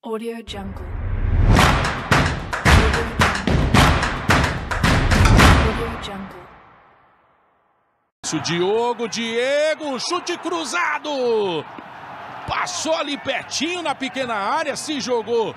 Audio Jungle. Audio Jungle. Isso, Diego, chute cruzado. Passou ali pertinho na pequena área, se jogou.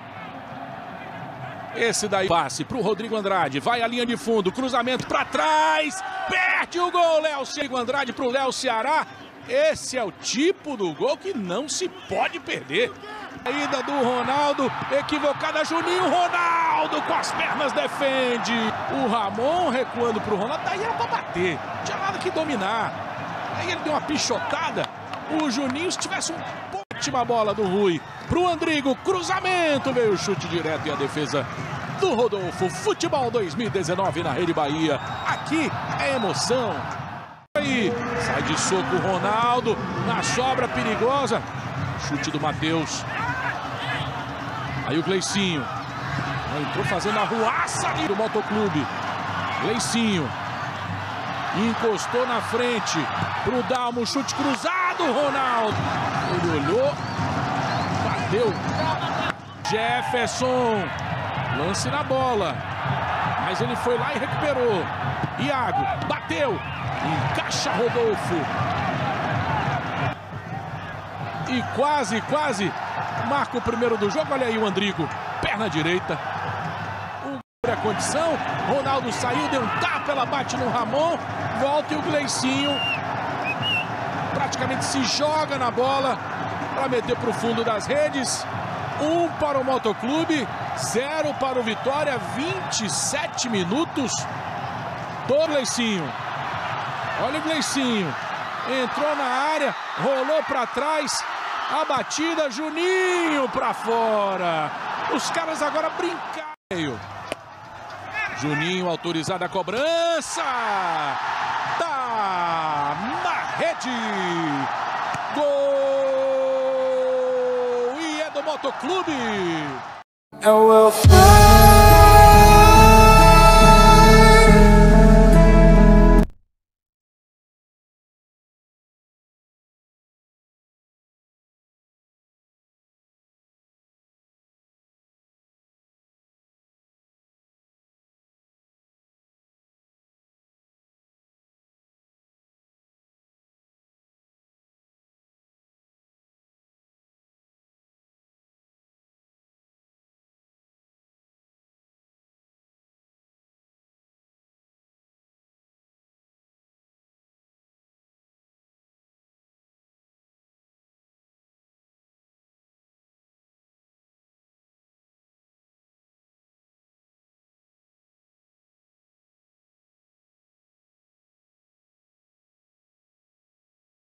Esse daí, passe para o Rodrigo Andrade, vai à linha de fundo, cruzamento para trás, perde o gol, Rodrigo Andrade para o Léo Ceará. Esse é o tipo do gol que não se pode perder. Saída do Ronaldo, equivocada, Juninho, Ronaldo com as pernas defende. O Ramon recuando para o Ronaldo, daí era para bater, não tinha nada que dominar. Aí ele deu uma pichotada, o Juninho, se tivesse ótima bola do Rui para o Andrigo, cruzamento, veio o chute direto e a defesa do Rodolfo. Futebol 2019 na Rede Bahia, aqui é emoção. Aí, sai de soco o Ronaldo, na sobra perigosa, chute do Matheus. Aí o Gleicinho, entrou fazendo a ruaça ali do Motoclube. Gleicinho, encostou na frente pro Dalmo, chute cruzado, Ronaldo. Ele olhou, bateu. Jefferson, lance na bola, mas ele foi lá e recuperou. Iago, bateu, encaixa Rodolfo. E quase marca o primeiro do jogo. Olha aí o Andrigo, perna direita. A condição, Ronaldo saiu, deu um tapa, ela bate no Ramon, volta e o Gleicinho praticamente se joga na bola para meter para o fundo das redes. 1 para o Motoclube, 0 para o Vitória, 27 minutos do Gleicinho. Olha o Gleicinho, entrou na área, rolou para trás, a batida, Juninho para fora. Os caras agora brincaram. Juninho, autorizada a cobrança. Tá na rede. Gol! E é do Motoclube.